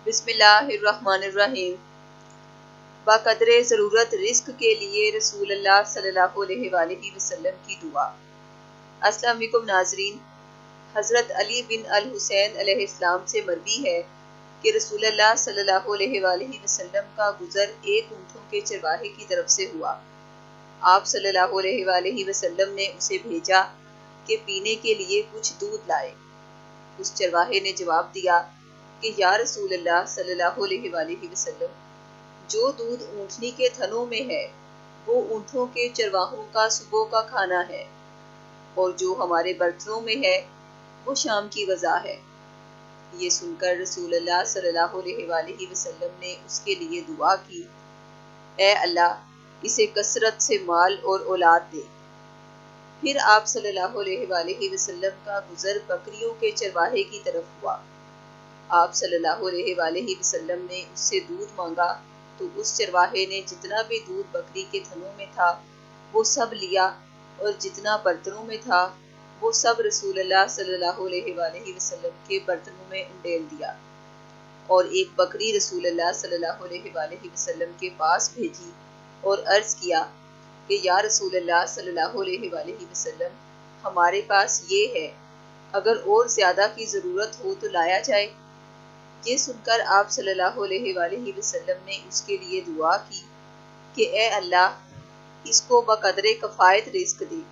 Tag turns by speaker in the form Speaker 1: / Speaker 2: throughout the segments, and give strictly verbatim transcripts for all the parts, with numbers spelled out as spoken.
Speaker 1: بسم اللہ الرحمن الرحیم۔ بقدر ضرورت رزق کے لیے رسول اللہ صلی اللہ علیہ وآلہ وسلم کی دعا۔ السلام علیکم ناظرین، حضرت علی بن الحسین علیہ السلام سے مروی ہے کہ رسول اللہ صلی اللہ علیہ وآلہ وسلم کا گزر ایک اونٹوں کے چرواہے کی طرف سے ہوا۔ آپ صلی اللہ علیہ وآلہ وسلم نے اسے بھیجا کہ پینے کے لیے کچھ دودھ لائے۔ اس چرواہے نے جواب دیا کہ یا رسول اللہ صلی اللہ علیہ وآلہ وسلم، جو دودھ اونٹنی کے تھنوں میں ہے وہ اونٹوں کے چرواہوں کا صبح کا کھانا ہے، اور جو ہمارے برتنوں میں ہے وہ شام کی غذا ہے۔ یہ سن کر رسول اللہ صلی اللہ علیہ وآلہ وسلم نے اس کے لیے دعا کی، اے اللہ اسے کثرت سے مال اور اولاد دے۔ پھر آپ صلی اللہ علیہ وآلہ وسلم کا گزر بکریوں کے چرواہے کی طرف ہوا۔ آپ صلی اللہ علیہ وآلہ وسلم نے اس سے دودھ مانگا تو اس چرواہے نے جتنا بھی دودھ بکری کے تھنوں میں تھا وہ سب لیا، اور جتنا برتنوں میں تھا وہ سب رسول اللہ صلی اللہ علیہ وآلہ وسلم کے برتنوں میں انڈیل دیا، اور ایک بکری رسول اللہ صلی اللہ علیہ وآلہ وسلم کے پاس بھیجی اور عرض کیا کہ یا رسول اللہ صلی اللہ علیہ وآلہ وسلم، ہمارے پاس یہ ہے، اگر اور زیادہ کی ضرورت ہو تو لایا جائے۔ یہ سن کر آپ صلی اللہ علیہ وآلہ وسلم نے اس کے لیے دعا کی کہ اے اللہ اس کو بقدر کفایت رزق دے۔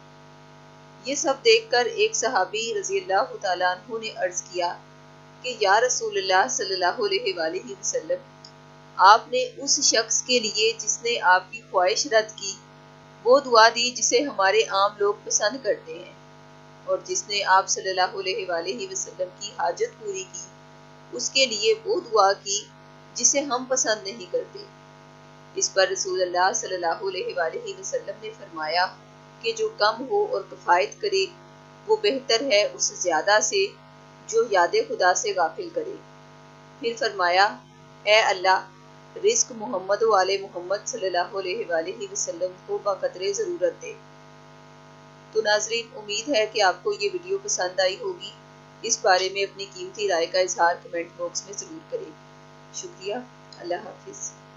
Speaker 1: یہ سب دیکھ کر ایک صحابی رضی اللہ تعالیٰ عنہ نے عرض کیا کہ یا رسول اللہ صلی اللہ علیہ وآلہ وسلم، آپ نے اس شخص کے لیے جس نے آپ کی خواہش رد کی وہ دعا دی جسے ہمارے عام لوگ پسند کرتے ہیں، اور جس نے آپ صلی اللہ علیہ وآلہ وسلم کی حاجت پوری کی اس کے لیے وہ دعا کی جسے ہم پسند نہیں کرتے۔ اس پر رسول اللہ صلی اللہ علیہ وآلہ وسلم نے فرمایا کہ جو کم ہو اور کفایت کرے وہ بہتر ہے اس زیادہ سے جو یاد خدا سے غافل کرے۔ پھر فرمایا اے اللہ رزق محمد و آل محمد صلی اللہ علیہ وآلہ وسلم کو بقدر ضرورت دے۔ تو ناظرین، امید ہے کہ آپ کو یہ ویڈیو پسند آئی ہوگی۔ اس بارے میں اپنی قیمتی رائے کا اظہار کمنٹ باکس میں ضرور کریں۔ شکریہ۔ اللہ حافظ۔